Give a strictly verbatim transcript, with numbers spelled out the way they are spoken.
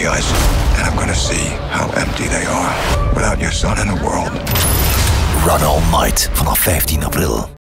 be us. And I'm gonna see how empty they are without your son in the world. Run All Night vanaf vijftien april.